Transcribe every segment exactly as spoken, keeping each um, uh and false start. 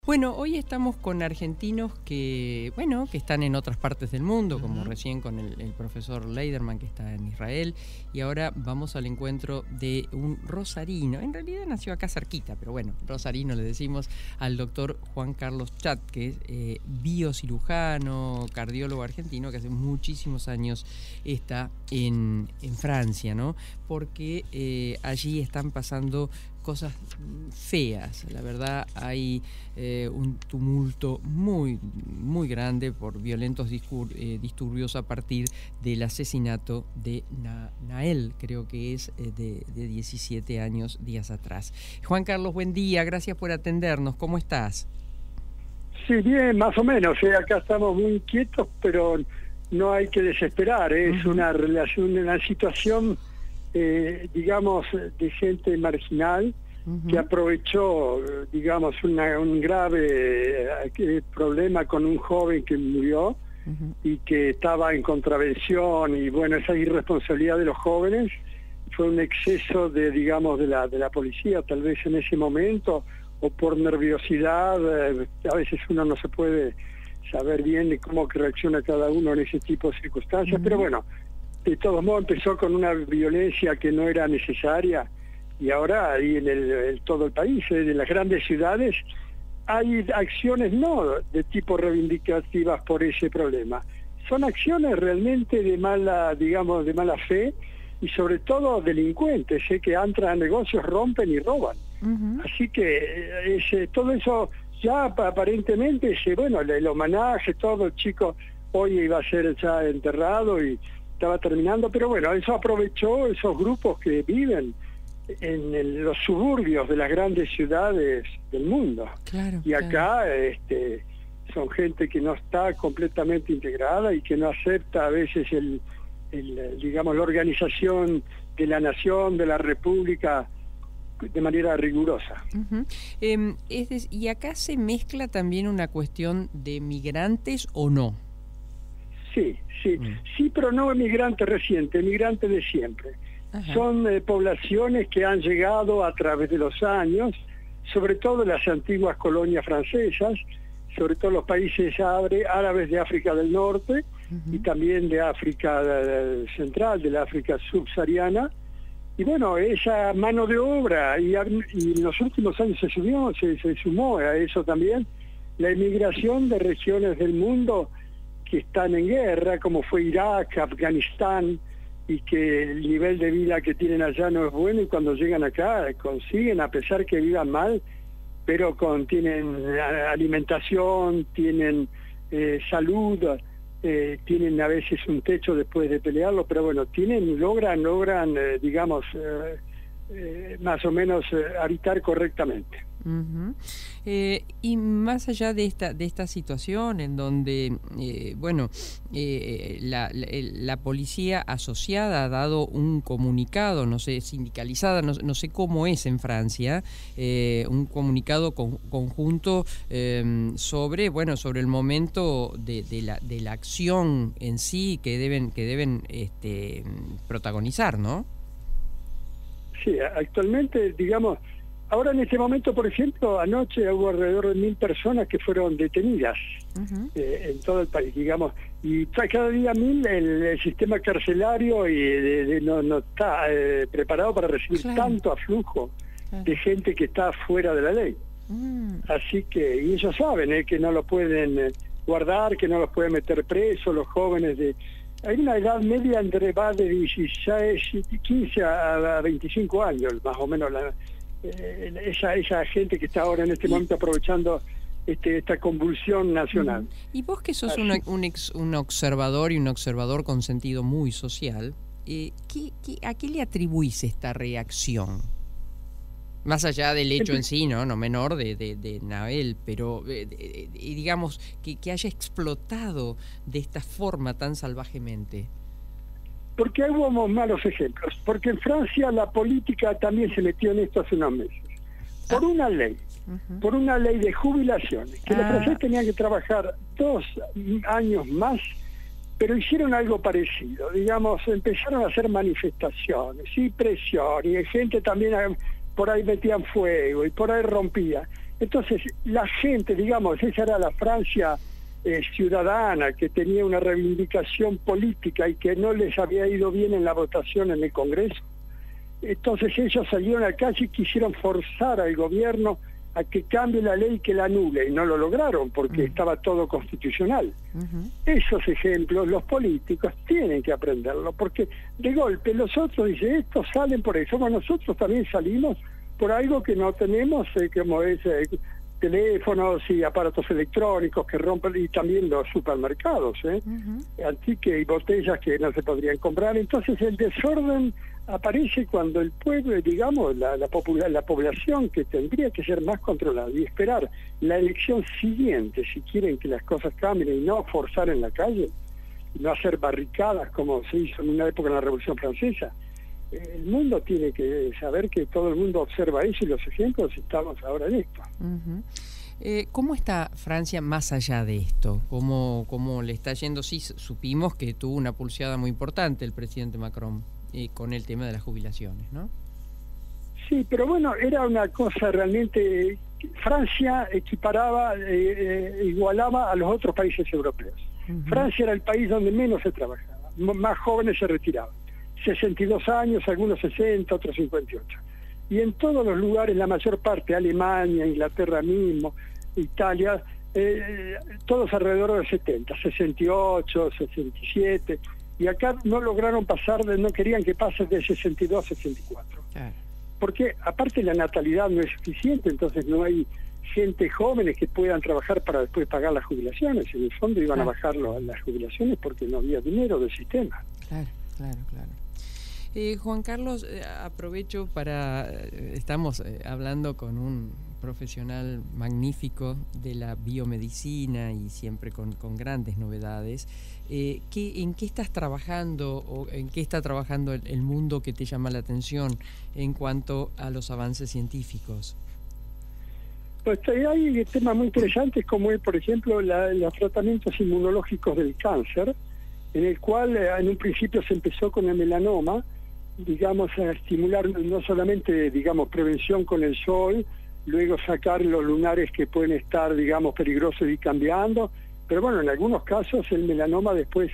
Bueno, hoy estamos con argentinos que, bueno, que están en otras partes del mundo, como uh-huh. recién con el, el profesor Leiderman, que está en Israel, y ahora vamos al encuentro de un rosarino. En realidad nació acá cerquita, pero bueno, rosarino le decimos al doctor Juan Carlos Chat, que es eh, biocirujano, cardiólogo argentino, que hace muchísimos años está en, en Francia, ¿no? Porque eh, allí están pasando cosas feas. La verdad, hay eh, un tumulto muy, muy grande por violentos discur- eh, disturbios a partir del asesinato de Na- Nael, creo que es eh, de, de diecisiete años, días atrás. Juan Carlos, buen día, gracias por atendernos. ¿Cómo estás? Sí, bien, más o menos. Eh, acá estamos muy quietos, pero no hay que desesperar. ¿eh? Uh-huh. Es una relación, una situación... Eh, digamos, de gente marginal uh-huh. que aprovechó, digamos, una, un grave eh, problema con un joven que murió uh-huh. y que estaba en contravención, y bueno, esa irresponsabilidad de los jóvenes fue un exceso de, digamos, de la, de la policía, tal vez en ese momento, o por nerviosidad. Eh, a veces uno no se puede saber bien de cómo reacciona cada uno en ese tipo de circunstancias, uh-huh. pero bueno, de todos modos empezó con una violencia que no era necesaria, y ahora ahí en el, el todo el país, en las grandes ciudades, hay acciones no de tipo reivindicativas por ese problema. Son acciones realmente de mala, digamos, de mala fe, y sobre todo delincuentes, ¿eh? que entran a negocios, rompen y roban. Uh-huh. Así que ese, todo eso ya aparentemente, ese, bueno, el, el homenaje, todo el chico hoy iba a ser ya enterrado y estaba terminando, pero bueno, eso aprovechó esos grupos que viven en el, los suburbios de las grandes ciudades del mundo. Claro, y acá claro. este, son gente que no está completamente integrada y que no acepta a veces el, el digamos, la organización de la nación, de la república, de manera rigurosa. Uh-huh. eh, es decir, ¿y acá se mezcla también una cuestión de migrantes o no? Sí, sí, mm. sí, pero no emigrantes recientes, emigrantes de siempre. Ajá. Son eh, poblaciones que han llegado a través de los años, sobre todo las antiguas colonias francesas, sobre todo los países árabes de África del Norte uh-huh. y también de África eh, Central, de la África subsahariana. Y bueno, esa mano de obra, y, y en los últimos años se subió, se, se sumó a eso también, la emigración de regiones del mundo que están en guerra, como fue Irak, Afganistán, y que el nivel de vida que tienen allá no es bueno, y cuando llegan acá consiguen, a pesar que vivan mal, pero con, tienen alimentación, tienen eh, salud, eh, tienen a veces un techo después de pelearlo, pero bueno, tienen, logran, logran, eh, digamos, eh, eh, más o menos eh, habitar correctamente. Uh-huh. Eh, y más allá de esta de esta situación en donde eh, bueno eh, la, la, la policía asociada ha dado un comunicado, no sé, sindicalizada, no, no sé cómo es en Francia, eh, un comunicado con, conjunto eh, sobre bueno sobre el momento de, de la de la acción en sí que deben que deben este, protagonizar, ¿no? Sí, actualmente, digamos, ahora en este momento, por ejemplo, anoche hubo alrededor de mil personas que fueron detenidas uh-huh. eh, en todo el país, digamos, y cada día mil el, el sistema carcelario y de, de, no, no está eh, preparado para recibir claro. tanto aflujo claro. de gente que está fuera de la ley. Uh-huh. Así que, y ellos saben eh, que no lo pueden eh, guardar, que no los pueden meter presos, los jóvenes de... Hay una edad media entre va de dieciséis, quince a veinticinco años, más o menos, la, eh, esa, esa gente que está ahora en este momento aprovechando este, esta convulsión nacional. Y vos que sos una, un, ex, un observador y un observador con sentido muy social, eh, ¿qué, qué, ¿a qué le atribuís esta reacción? Más allá del hecho en sí, no, no menor de, de, de Nael, pero eh, de, de, digamos que, que haya explotado de esta forma tan salvajemente. Porque hubo malos ejemplos, porque en Francia la política también se metió en esto hace unos meses, por ah. una ley, uh-huh. por una ley de jubilaciones, que ah. los franceses tenían que trabajar dos años más, pero hicieron algo parecido, digamos, empezaron a hacer manifestaciones y presión, y gente también... por ahí metían fuego y por ahí rompía. Entonces, la gente, digamos, esa era la Francia eh, ciudadana, que tenía una reivindicación política y que no les había ido bien en la votación en el Congreso. Entonces ellos salieron a la calle y quisieron forzar al gobierno a que cambie la ley, que la anule, y no lo lograron porque uh-huh. estaba todo constitucional. Uh-huh. Esos ejemplos los políticos tienen que aprenderlo, porque de golpe los otros dicen, estos salen por eso, bueno, nosotros también salimos por algo que no tenemos, eh, como es eh, teléfonos y aparatos electrónicos que rompen, y también los supermercados, ¿eh? Uh-huh. Así que hay botellas que no se podrían comprar. Entonces el desorden aparece cuando el pueblo, digamos, la, la, popula- la población, que tendría que ser más controlada y esperar la elección siguiente si quieren que las cosas cambien y no forzar en la calle, no hacer barricadas como se hizo en una época en la Revolución Francesa. El mundo tiene que saber que todo el mundo observa eso y los ejemplos, estamos ahora en esto. Uh-huh. Eh, ¿Cómo está Francia más allá de esto? ¿Cómo, cómo le está yendo? Sí, supimos que tuvo una pulseada muy importante el presidente Macron eh, con el tema de las jubilaciones, ¿no? Sí, pero bueno, era una cosa realmente... Francia equiparaba, eh, eh, igualaba a los otros países europeos. Uh-huh. Francia era el país donde menos se trabajaba, más jóvenes se retiraban. sesenta y dos años, algunos sesenta, otros cincuenta y ocho. Y en todos los lugares, la mayor parte, Alemania, Inglaterra mismo, Italia, eh, todos alrededor de setenta, sesenta y ocho, sesenta y siete, y acá no lograron pasar, de, no querían que pase de sesenta y dos a sesenta y cuatro. Claro. Porque aparte la natalidad no es suficiente, entonces no hay gente jóvenes que puedan trabajar para después pagar las jubilaciones. En el fondo iban claro. a bajar lo, las jubilaciones porque no había dinero del sistema. Claro, claro, claro. Eh, Juan Carlos, eh, aprovecho para... Eh, estamos eh, hablando con un profesional magnífico de la biomedicina y siempre con, con grandes novedades. Eh, ¿qué, ¿En qué estás trabajando o en qué está trabajando el, el mundo que te llama la atención en cuanto a los avances científicos? Pues hay temas muy interesantes como es, por ejemplo, la, los tratamientos inmunológicos del cáncer, en el cual eh, en un principio se empezó con el melanoma, digamos, a estimular no solamente, digamos, prevención con el sol, luego sacar los lunares que pueden estar, digamos, peligrosos y cambiando, pero bueno, en algunos casos el melanoma después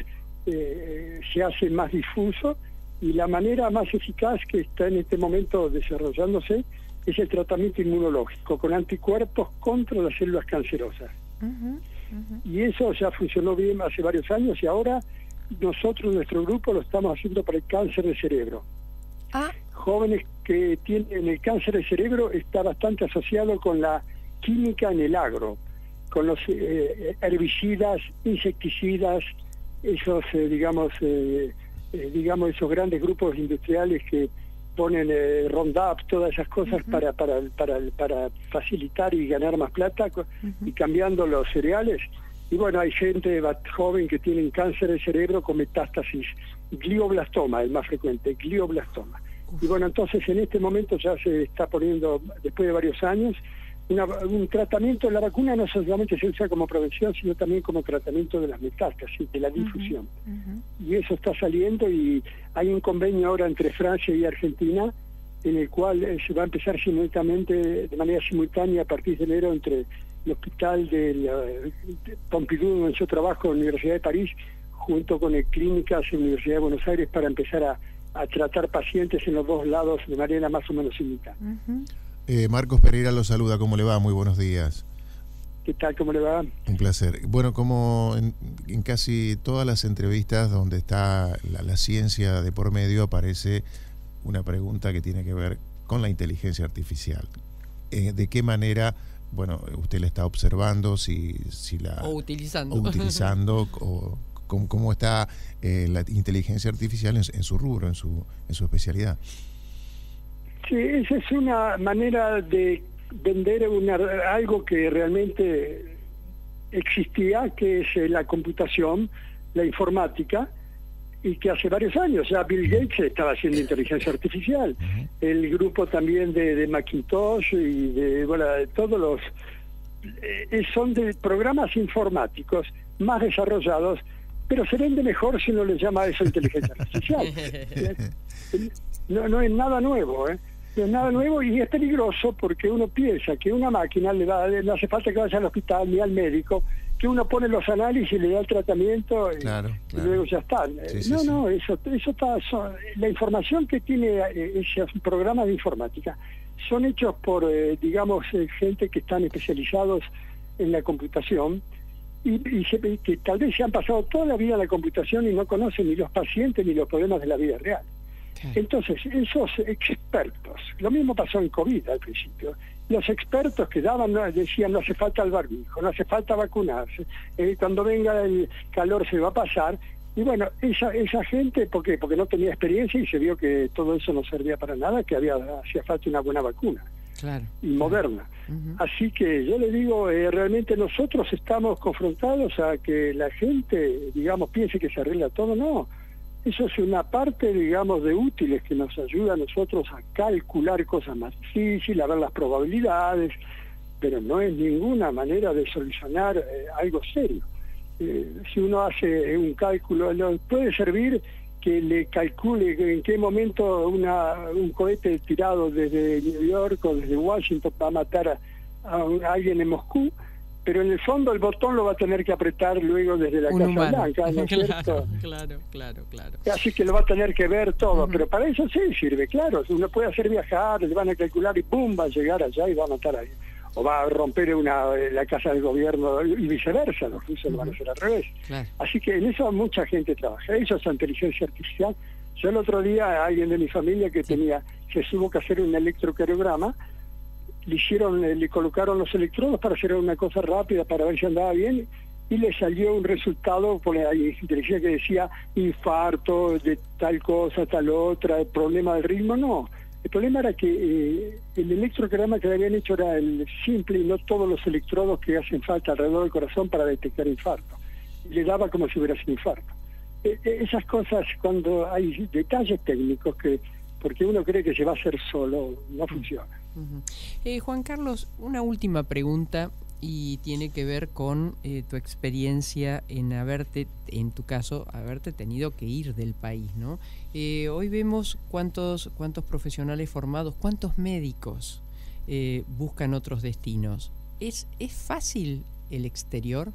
eh, se hace más difuso, y la manera más eficaz que está en este momento desarrollándose es el tratamiento inmunológico, con anticuerpos contra las células cancerosas. Uh-huh, uh-huh. Y eso ya funcionó bien hace varios años, y ahora nosotros, nuestro grupo, lo estamos haciendo para el cáncer de cerebro. Ah. Jóvenes que tienen el cáncer de cerebro está bastante asociado con la química en el agro, con los eh, herbicidas, insecticidas, esos, eh, digamos, eh, eh, digamos, esos grandes grupos industriales que ponen eh, Roundup, todas esas cosas uh-huh. para, para, para, para facilitar y ganar más plata, uh-huh. y cambiando los cereales. Y bueno, hay gente joven que tiene cáncer de cerebro con metástasis, glioblastoma, el más frecuente, glioblastoma. Y bueno, entonces en este momento ya se está poniendo, después de varios años, una, un tratamiento. La vacuna no solamente se usa como prevención, sino también como tratamiento de las metástasis, de la difusión. Uh-huh, uh-huh. Y eso está saliendo, y hay un convenio ahora entre Francia y Argentina, en el cual eh, se va a empezar simultáneamente, de manera simultánea a partir de enero, entre el hospital de, la, de Pompidou, donde yo trabajo, en la Universidad de París, junto con el Clínicas en la Universidad de Buenos Aires, para empezar a, a tratar pacientes en los dos lados de manera más o menos simultánea. Uh-huh. eh, Marcos Pereira lo saluda, ¿cómo le va? Muy buenos días. ¿Qué tal? ¿Cómo le va? Un placer. Bueno, como en, en casi todas las entrevistas donde está la, la ciencia de por medio, aparece una pregunta que tiene que ver con la inteligencia artificial. Eh, ¿De qué manera, bueno, usted la está observando, si, si la... O utilizando. O utilizando, o cómo, cómo está eh, la inteligencia artificial en, en su rubro, en su, en su especialidad? Sí, esa es una manera de vender una, algo que realmente existía, que es la computación, la informática, y que hace varios años ya Bill Gates estaba haciendo inteligencia artificial. Uh-huh. El grupo también de, de Macintosh y de, bueno, de todos los... Eh, son de programas informáticos más desarrollados, pero se vende mejor si no le llama a eso inteligencia artificial. No, no es nada nuevo, ¿eh? No es nada nuevo y es peligroso porque uno piensa que una máquina le va, no hace falta que vaya al hospital ni al médico, que uno pone los análisis, le da el tratamiento y, claro, claro. y luego ya está. Sí, sí, no, sí. no, eso, eso está, son, la información que tiene eh, esos programas de informática son hechos por, eh, digamos, eh, gente que están especializados en la computación y, y se, que tal vez se han pasado toda la vida en la computación y no conocen ni los pacientes ni los problemas de la vida real. Entonces, esos expertos, lo mismo pasó en COVID al principio, los expertos que daban, decían no hace falta el barbijo, no hace falta vacunarse, eh, cuando venga el calor se va a pasar, y bueno, esa esa gente, ¿por qué? Porque no tenía experiencia y se vio que todo eso no servía para nada, que había hacía falta una buena vacuna. Claro, y claro. moderna. Uh-huh. Así que yo le digo, eh, realmente nosotros estamos confrontados a que la gente, digamos, piense que se arregla todo, no. Eso es una parte, digamos, de útiles que nos ayuda a nosotros a calcular cosas más difíciles, a ver las probabilidades, pero no es ninguna manera de solucionar eh, algo serio. Eh, si uno hace un cálculo, no, puede servir que le calcule en qué momento una, un cohete tirado desde New York o desde Washington va a matar a, a, un, a alguien en Moscú, pero en el fondo el botón lo va a tener que apretar luego desde la un Casa humano. Blanca, ¿no es claro, cierto? claro, claro, claro. Así que lo va a tener que ver todo, Uh-huh. pero para eso sí sirve, claro. Uno puede hacer viajar, le van a calcular y pum, va a llegar allá y va a matar a alguien. O va a romper una la casa del gobierno y viceversa, los rusos uh-huh. lo van a hacer al revés. Claro. Así que en eso mucha gente trabaja. Eso es inteligencia artificial. Yo el otro día, alguien de mi familia que sí. tenía, se tuvo que hacer un electrocardiograma, le hicieron, le colocaron los electrodos para hacer una cosa rápida para ver si andaba bien y le salió un resultado por la inteligencia que decía infarto de tal cosa, tal otra, el problema del ritmo, no. El problema era que eh, el electrocardiograma que le habían hecho era el simple y no todos los electrodos que hacen falta alrededor del corazón para detectar infarto. Y le daba como si hubiera sido infarto. Eh, eh, esas cosas, cuando hay detalles técnicos que porque uno cree que se va a hacer solo, no funciona. Uh-huh. eh, Juan Carlos, una última pregunta y tiene que ver con eh, tu experiencia en haberte, en tu caso, haberte tenido que ir del país, ¿no? Eh, hoy vemos cuántos, cuántos profesionales formados, cuántos médicos eh, buscan otros destinos. ¿Es, ¿Es fácil el exterior?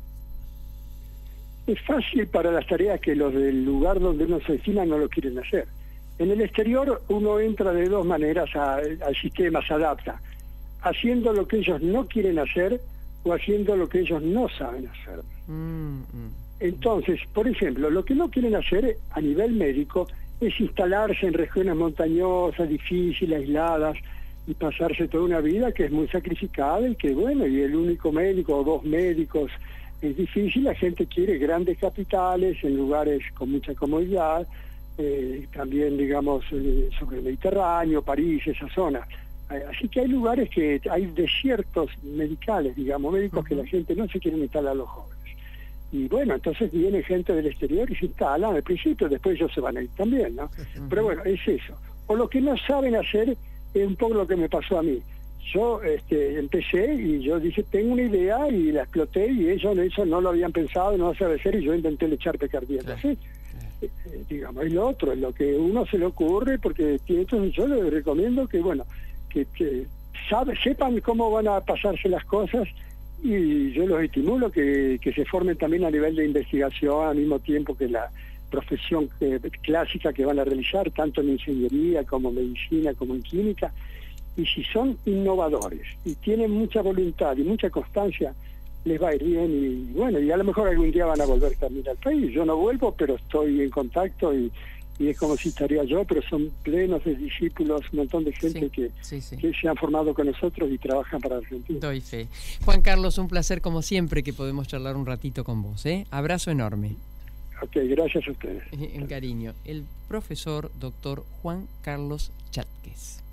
Es fácil para las tareas que los del lugar donde uno se destina no lo quieren hacer. En el exterior uno entra de dos maneras a, al sistema, se adapta, haciendo lo que ellos no quieren hacer o haciendo lo que ellos no saben hacer. Mm-hmm. Entonces, por ejemplo, lo que no quieren hacer a nivel médico es instalarse en regiones montañosas, difíciles, aisladas, y pasarse toda una vida que es muy sacrificada y que, bueno, y el único médico o dos médicos es difícil. La gente quiere grandes capitales en lugares con mucha comodidad, Eh, también digamos eh, sobre el Mediterráneo, París, esa zona. Eh, así que hay lugares que hay desiertos medicales, digamos, médicos uh-huh. que la gente no se quiere instalar a los jóvenes. Y bueno, entonces viene gente del exterior y se instalan al principio, después ellos se van a ir también, ¿no? Uh-huh. Pero bueno, es eso. O lo que no saben hacer es un poco lo que me pasó a mí. Yo este, empecé y yo dije, tengo una idea y la exploté y ellos eso no lo habían pensado, no lo saben hacer y yo intenté le echar picardía. ¿Sí? Eh, digamos, es lo otro, es lo que uno se le ocurre, porque entonces yo les recomiendo que, bueno, que, que sabe, sepan cómo van a pasarse las cosas y yo los estimulo que, que se formen también a nivel de investigación al mismo tiempo que la profesión eh, clásica que van a realizar, tanto en ingeniería como en medicina como en química, y si son innovadores y tienen mucha voluntad y mucha constancia, les va a ir bien y bueno, y a lo mejor algún día van a volver también al país. Yo no vuelvo, pero estoy en contacto y, y es como si estaría yo, pero son plenos de discípulos, un montón de gente sí, que, sí, sí. que se han formado con nosotros y trabajan para Argentina. Doy fe. Juan Carlos, un placer como siempre que podemos charlar un ratito con vos, ¿eh? Abrazo enorme. Ok, gracias a ustedes. En cariño, el profesor doctor Juan Carlos Chátquez.